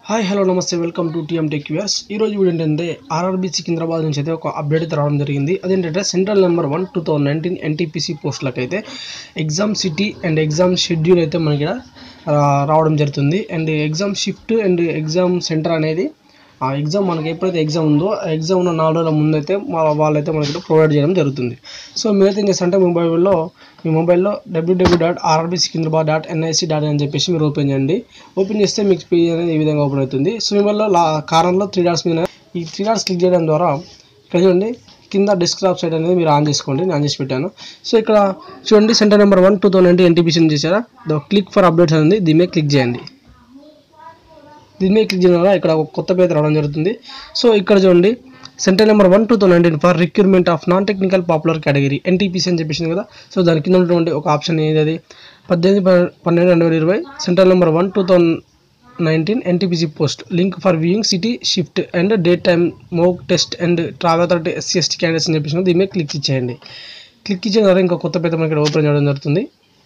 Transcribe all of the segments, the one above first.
Hi hello నమస్తే welcome to TM tech viewers. ఈ రోజు వీడియో ఏంటంటే ఆర్ఆర్బీ సికింద్రాబాద్ నుంచి అయితే ఒక అప్డేట్ అయితే రావడం జరిగింది. అదేంటంటే సెంట్రల్ నెంబర్ 1 2019 ఎన్టీపీసీ పోస్టులకు అయితే exam city and exam schedule అయితే మనకి రావడం జరుగుతుంది. And exam shift and exam centre అనేది ఆ ఎగ్జామ్ మనకి ఎప్పుడైతే ఎగ్జామ్ ఉందో ఆ ఎగ్జామ్ ఉన్న 4 రోజుల ముందు అయితే వాళ్ళైతే మనకి ప్రొవైడ్ చేయడం జరుగుతుంది. సో మీరైతే ఏం చేస్తారంటే మీ మొబైల్లో www.rbsikindabad.nic.in అని చెప్పేసి మీరు ఓపెన్ చేయండి. ఓపెన్ చేస్తే మీకు పేజ్ అనేది ఈ విధంగా ఓపెన్ అవుతుంది. సో మిమ్మల్ని కార్నర్లో 3 డాట్స్ మీద ఈ 3 డాట్స్ క్లిక్ చేయడం ద్వారా ఇక్కడ చూడండి కింద డెస్క్టాప్ సైట్ అనేది మీరు ఆన్ చేసుకోండి. నేను ఆన్ చేసి పెట్టాను. సో ఇక్కడ చూడండి సెంటర్ నెంబర్ 1 2019 ఎన్టీపీసీ చేశారా క్లిక్ ఫర్ అప్డేట్స్ అనేది దీని మీద క్లిక్ చేయండి. దీని మీద క్లిక్ చేయడం వల్ల ఇక్కడ ఒక కొత్త పేజ్ రావడం జరుగుతుంది. సో ఇక్కడ చూడండి centre number 1 2019 for recruitment of non technical popular category NTPC అని చెప్పేసింది కదా. సో దాని కింద ఉన్నటువంటి ఒక ఆప్షన్ ఏది, అది 18/12/2020 centre number 1 2019 NTPC post link for viewing city shift and date time mock test and travel authority SC/ST candidates అని చెప్పేసి దీని మీద క్లిక్ ఇచ్చేయండి. క్లిక్ ఇచ్చిన తర్వాత ఇంకా కొత్త పేజ్ మనకి ఇక్కడ ఓపెన్ చేయడం జరుగుతుంది.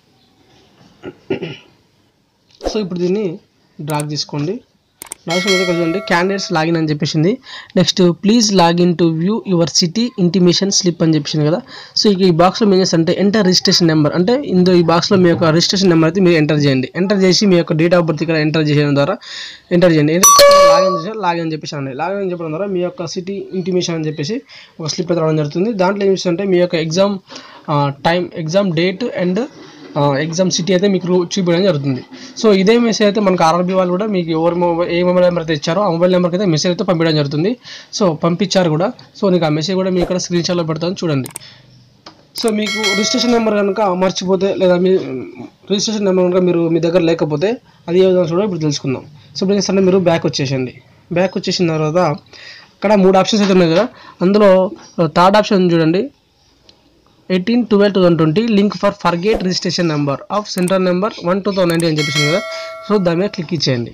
సో ఇప్పుడు దీన్ని డ్రాగ్ చేసుకోండి. చూడండి క్యాండిడేట్స్ లాగిన్ అని చెప్పేసింది. Next please login to view your city intimation slip అని చెప్పేసింది కదా. సో ఈ బాక్స్లో ఏం చేస్తే అంటే ఎంటర్ రిజిస్ట్రేషన్ నెంబర్ అంటే ఈ బాక్స్లో మీ యొక్క రిజిస్ట్రేషన్ నెంబర్ అయితే మీరు ఎంటర్ చేయండి. ఎంటర్ చేసి మీ యొక్క డేట్ ఆఫ్ బర్త్ ఇక్కడ ఎంటర్ చేయడం ద్వారా ఎంటర్ చేయండి. లాగిన్ అని చెప్పేసి అండి. లాగిన్ అని చెప్పడం ద్వారా మీ యొక్క సిటీ ఇంటిమేషన్ అని చెప్పేసి ఒక స్లిప్ అయితే రావడం జరుగుతుంది. దాంట్లో ఏం చేస్తుంటే మీ యొక్క exam time, exam date and exam city అయితే మీకు చూపించడం జరుగుతుంది. సో ఇదే మెసేజ్ అయితే మనకు ఆర్ఆర్బీ వాళ్ళు కూడా మీకు ఏ మొబైల్ నెంబర్ అయితే ఇచ్చారో ఆ మొబైల్ నెంబర్కి అయితే మెసేజ్ అయితే పంపించడం జరుగుతుంది. సో పంపించారు కూడా. సో నీకు ఆ మెసేజ్ కూడా మీకు ఇక్కడ స్క్రీన్ షాట్లో పెడతాను చూడండి. సో మీకు రిజిస్ట్రేషన్ నెంబర్ కనుక మర్చిపోతే లేదా మీ రిజిస్ట్రేషన్ నెంబర్ కనుక మీ దగ్గర లేకపోతే అది ఏ విధంగా చూడాలో ఇప్పుడు తెలుసుకుందాం. సో ఇప్పుడు ఏంటంటే మీరు బ్యాక్ వచ్చేసండి. బ్యాక్ వచ్చేసిన తర్వాత ఇక్కడ 3 ఆప్షన్స్ అయితే ఉన్నాయి కదా. అందులో థర్డ్ ఆప్షన్ చూడండి 18/12/2020 link for forget registration number of centre number 1 2019 అని చెప్పేసి కదా. సో దాని మీద క్లిక్ ఇచ్చేయండి.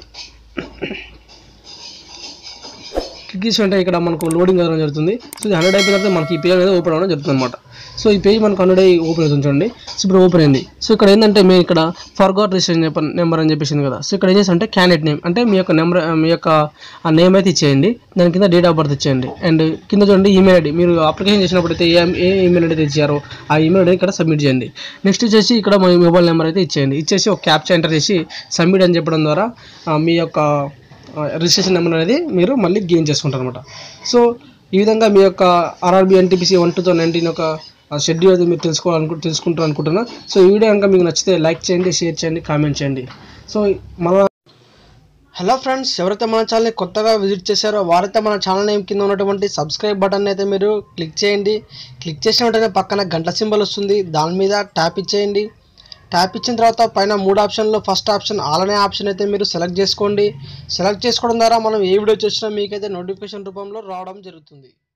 క్లిక్ ఇచ్చి ఇక్కడ మనకు లోడింగ్ అవ్వడం జరుగుతుంది. సో ఇది 100 అయిపోయిన తర్వాత మనకి ఈ పేజ్ అనేది ఓపెన్ అవ్వడం జరుగుతుంది అనమాట. సో ఈ పేజ్ మనకు 100 ఓపెన్ అవుతుంది చూడండి. సో ఇప్పుడు ఓపెన్ అయింది. సో ఇక్కడ ఏంటంటే మేము ఇక్కడ ఫర్గాట్ రిజిస్ట్రేషన్ నెంబర్ అని చెప్పేసింది కదా. సో ఇక్కడ ఏం చేస్తారంటే క్యాండిడేట్ నేమ్ అంటే మీ యొక్క నెంబర్, మీ యొక్క ఆ నేమ్ అయితే ఇచ్చేయండి. దాని కింద డేట్ ఆఫ్ బర్త్ ఇచ్చేయండి. అండ్ కింద చూడండి ఈమెయిల్ ఐడి, మీరు అప్లికేషన్ చేసినప్పుడు అయితే ఏ ఈమెయిల్ ఐడి ఇచ్చారో ఆ ఈమెయిల్ ఐడి ఇక్కడ సబ్మిట్ చేయండి. నెక్స్ట్ వచ్చేసి ఇక్కడ మీ మొబైల్ నెంబర్ అయితే ఇచ్చేయండి. ఇచ్చేసి ఒక క్యాప్చా ఎంటర్ చేసి సబ్మిట్ అని చెప్పడం ద్వారా మీ యొక్క రిజిస్ట్రేషన్ నెంబర్ అనేది మీరు మళ్ళీ గెయిన్ చేసుకుంటారు అనమాట. సో ఈ విధంగా మీ యొక్క ఆర్ఆర్బీ ఎన్టీపీసీ 1 2019 యొక్క షెడ్యూల్ అయితే మీరు తెలుసుకుంటారు అనుకుంటున్నా. సో ఈ వీడియో కనుక మీకు నచ్చితే లైక్ చేయండి, షేర్ చేయండి, కామెంట్ చేయండి. సో హలో ఫ్రెండ్స్, ఎవరైతే మన ఛానల్ని కొత్తగా విజిట్ చేశారో వారైతే మన ఛానల్ నేమ్ కింద ఉన్నటువంటి సబ్స్క్రైబ్ బటన్ అయితే మీరు క్లిక్ చేయండి. క్లిక్ చేసిన వెంటనే పక్కన గంట సింబల్ వస్తుంది, దాని మీద ట్యాప్ ఇచ్చేయండి. ట్యాప్ ఇచ్చిన తర్వాత పైన 3 ఆప్షన్లో ఫస్ట్ ఆప్షన్ ఆల్ అనే ఆప్షన్ అయితే మీరు సెలెక్ట్ చేసుకోండి. సెలెక్ట్ చేసుకోవడం ద్వారా మనం ఏ వీడియో చేసినా మీకైతే నోటిఫికేషన్ రూపంలో రావడం జరుగుతుంది.